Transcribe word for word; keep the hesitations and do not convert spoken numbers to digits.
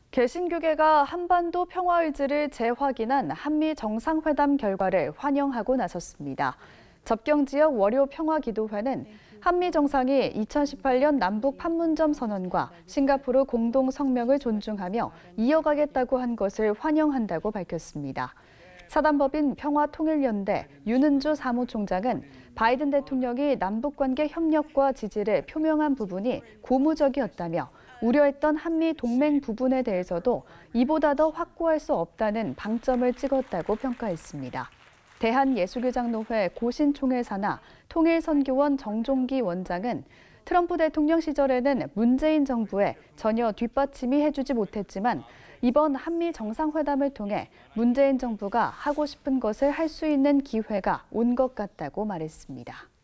개신교계가 한반도 평화 의지를 재확인한 한미 정상회담 결과를 환영하고 나섰습니다. 접경지역 월요 평화기도회는 한미 정상이 이천십팔 년 남북 판문점 선언과 싱가포르 공동 성명을 존중하며 이어가겠다고 한 것을 환영한다고 밝혔습니다. 사단법인 평화통일연대 윤은주 사무총장은 바이든 대통령이 남북관계 협력과 지지를 표명한 부분이 고무적이었다며 우려했던 한미 동맹 부분에 대해서도 이보다 더 확고할 수 없다는 방점을 찍었다고 평가했습니다. 대한예수교장로회 고신총회사나 통일선교원 정종기 원장은 트럼프 대통령 시절에는 문재인 정부에 전혀 뒷받침이 해주지 못했지만 이번 한미 정상회담을 통해 문재인 정부가 하고 싶은 것을 할 수 있는 기회가 온 것 같다고 말했습니다.